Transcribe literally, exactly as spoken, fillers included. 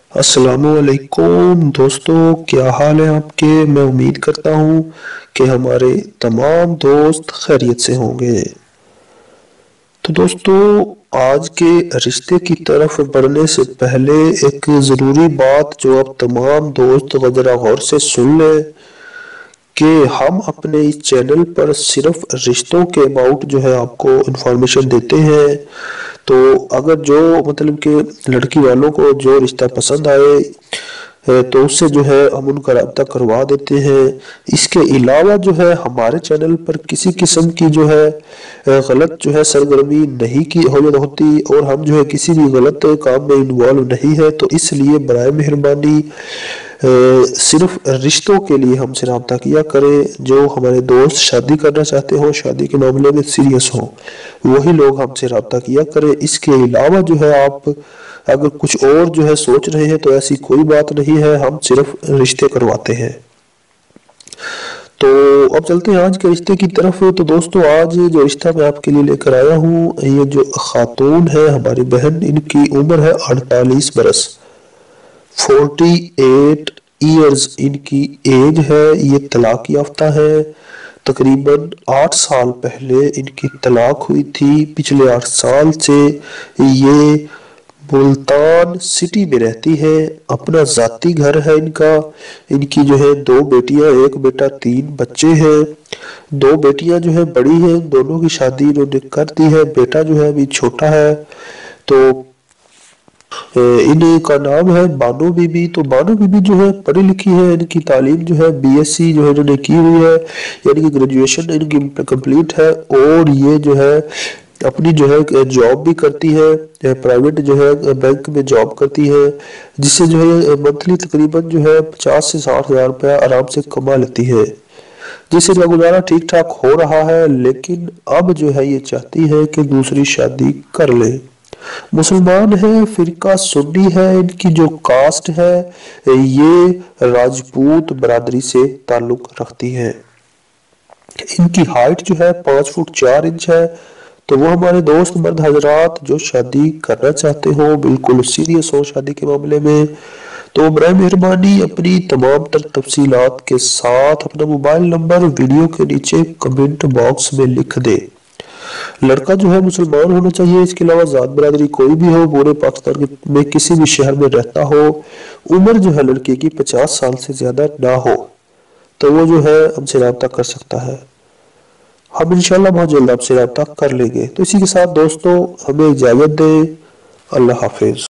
السلام علیکم دوستو، کیا حال ہے آپ کے؟ میں امید کرتا ہوں کہ ہمارے تمام دوست خیریت سے ہوں گے۔ تو دوستو، آج کے رشتے کی طرف بڑھنے سے پہلے ایک ضروری بات جو اب تمام دوست ذرا غور سے سن لیں کہ ہم اپنے اس چینل پر صرف رشتوں کے اباؤٹ جو ہے آپ کو انفارمیشن دیتے ہیں۔ تو اگر جو مطلب کہ لڑکی والوں کو جو رشتہ پسند آئے تو اس سے جو ہے ہم ان کا رابطہ کروا دیتے ہیں۔ اس کے علاوہ جو ہے ہمارے چینل پر کسی قسم کی جو ہے غلط جو ہے سرگرمی نہیں کی ہوتی، اور ہم جو ہے کسی بھی غلط کام میں انوالو نہیں ہے۔ تو اس لیے برائے مہربانی صرف رشتوں کے لیے ہم سے رابطہ کیا کریں۔ جو ہمارے دوست شادی کرنا چاہتے ہوں، شادی کے معاملے میں سیریس ہوں، وہی لوگ ہم سے رابطہ کیا کریں۔ اس کے علاوہ جو ہے آپ اگر کچھ اور جو ہے سوچ رہے ہیں تو ایسی کوئی بات نہیں ہے، ہم صرف رشتے کرواتے ہیں۔ تو اب چلتے ہیں آج کے رشتے کی طرف۔ تو دوستو، آج جو رشتہ میں آپ کے لیے لے کر آیا ہوں، یہ جو خاتون ہے ہماری بہن، ان کی عمر ہے اڑتالیس برس، فورٹی ایٹ ایئرز ان کی ایج ہے۔ یہ طلاق یافتہ ہے۔ تقریباً آٹھ سال پہلے ان کی طلاق ہوئی تھی۔ پچھلے آٹھ سال سے یہ ملتان سٹی میں رہتی ہے۔ اپنا ذاتی گھر ہے ان کا۔ ان کی جو ہے دو بیٹیاں، ایک بیٹا، تین بچے ہیں۔ دو بیٹیاں جو ہے بڑی ہیں، دونوں کی شادی انہوں نے کر دی ہے۔ بیٹا جو ہے ابھی چھوٹا ہے۔ تو ان کا نام ہے بانو بی بی۔ تو بانو بی بی جو ہے پڑھی لکھی ہے، ان کی تعلیم جو ہے بی ایس سی جو ہے انہوں نے کی ہوئی ہے، یعنی کہ گریجویشن ان کی کمپلیٹ ہے۔ اور یہ جو ہے اپنی جو ہے جاب بھی کرتی ہے، پرائیویٹ جو ہے بینک میں جاب کرتی ہے، جس سے جو ہے منتھلی تقریباً جو ہے پچاس سے ساٹھ ہزار روپیہ آرام سے کما لیتی ہے، جس سے گزارا ٹھیک ٹھاک ہو رہا ہے۔ لیکن اب جو ہے یہ چاہتی ہے کہ دوسری شادی کر لے۔ مسلمان ہے، فرقہ سنی ہے، ان کی جو کاسٹ ہے یہ راجپوت برادری سے تعلق رکھتی ہے۔ ان کی ہائٹ جو ہے پانچ فٹ چار انچ ہے۔ تو وہ ہمارے دوست مرد حضرات جو شادی کرنا چاہتے ہو، بالکل سیریس ہو شادی کے معاملے میں، تو برائے مہربانی اپنی تمام تر تفصیلات کے ساتھ اپنا موبائل نمبر ویڈیو کے نیچے کمنٹ باکس میں لکھ دے۔ لڑکا جو ہے مسلمان ہونا چاہیے، اس کے علاوہ ذات برادری کوئی بھی ہو، پورے پاکستان میں کسی بھی شہر میں رہتا ہو، عمر جو ہے لڑکے کی پچاس سال سے زیادہ نہ ہو، تو وہ جو ہے ہم سے رابطہ کر سکتا ہے۔ ہم انشاءاللہ بہت جلد آپ سے رابطہ کر لیں گے۔ تو اسی کے ساتھ دوستو ہمیں اجازت دیں۔ اللہ حافظ۔